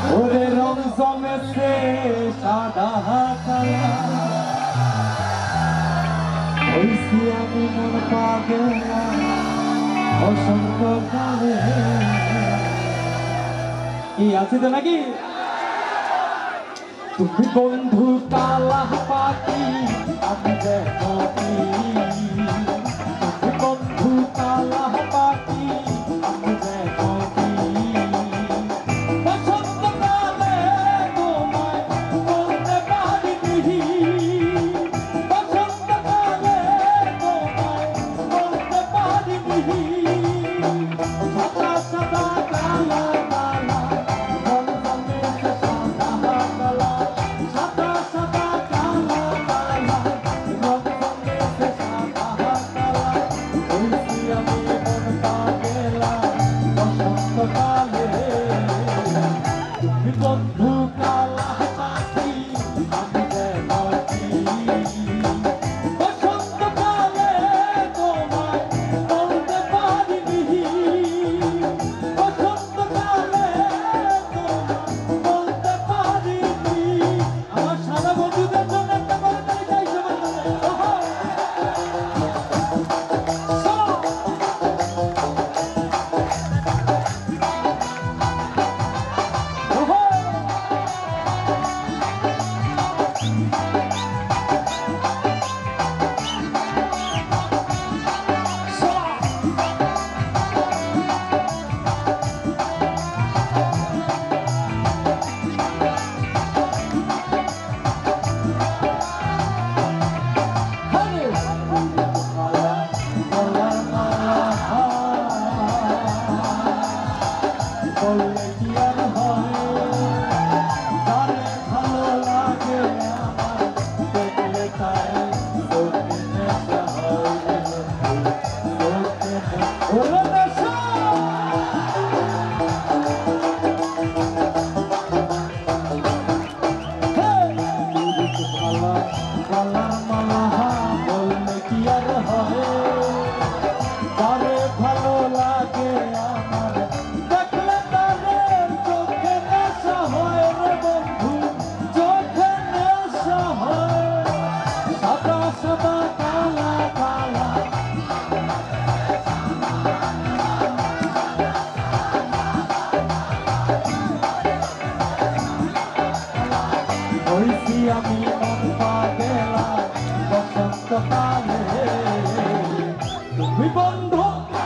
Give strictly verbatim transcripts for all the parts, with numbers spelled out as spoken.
ওরে রং জমেছে সাদা কালা হইছি আমি মন পাগলা বসন্ত কালে কি আছে তো নাকি তুমি বন্ধু কালা পাখি আমি দেখো কি তুমি বন্ধু কালা পাখি আমি দেখো কি বসন্ত কালে তোমায় বলতে পারিনি বসন্ত কালে তোমায় বলতে পারিনি সাদা সাদা কালা কালা রং জমেছে সাদা কালা সাদা সাদা কালা কালা রং জমেছে সাদা কালা হইছি আমি মন পাগলা বসন্ত কালে তুমি বন্ধু কালা পাখি আমি দেখো কি বসন্ত কালে তোমায় বলতে পারিনি বসন্ত কালে তোমায় বলতে পারিনি আমার সারা বন্ধুদের জন্য একটা করে তালি চাই সবার জন্য ওহো ওহো বললে কি আর হয় যারে ভালো লাগে আমার দেখলে তাই চোখে নেশা হয় চোখে ওরে নেশা মালা গলার মালা বললে কি আর হয় যারে ভালো লাগে আমার দেখলে তারে চোখে নেশা হয় রে বন্ধু চোখে নেশা হয় সাদা সাদা কালা কালা হইছি আমি মন পাগলা বসন্ত কালে তুমি বন্ধু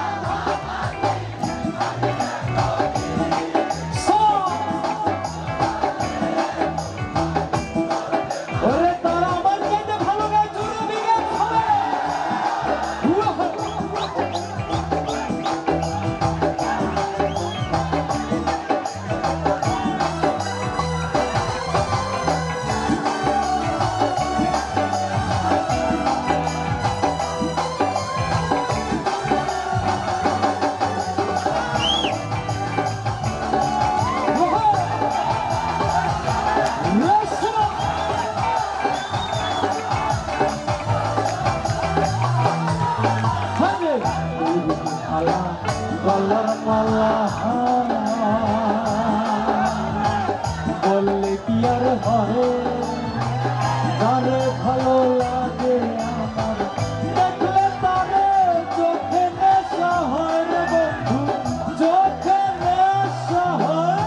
ওরে তারা আমার চাইতে ভালো গায় জোরে বিগাত হবে গলার মালা বললে কি আর হয় যারে ভালো লাগে আমার দেখলে তারে চোখে নেশা হয় রে বন্ধু চোখে নেশা হয়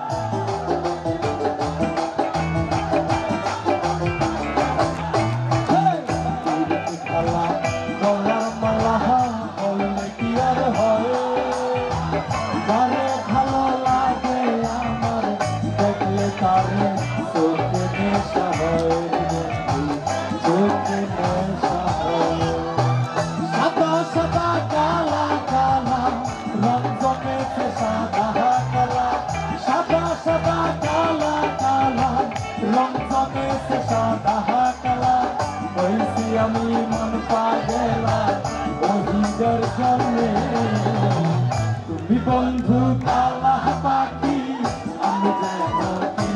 গলার মালা বললে কি আর হয় যারে ভালো লাগে আমার দেখলে তারে চোখে নেশা হয় চোখে নেশা হয় সাদা সাদা কালা কালা রং জমেছে সাদা কালা সাদা সাদা কালা কালা রং জমেছে সাদা কালা হইছি আমি মন পাগলা বহিদের জন্যে তুমি বন্ধু কালা পাখি আমি দেখো কি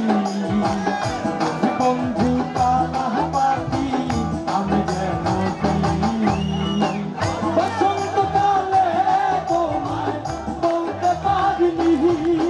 তুমি বন্ধু কালা পাখি আমি দেখো কি বসন্ত কালে তোমায় বলতে পারিনি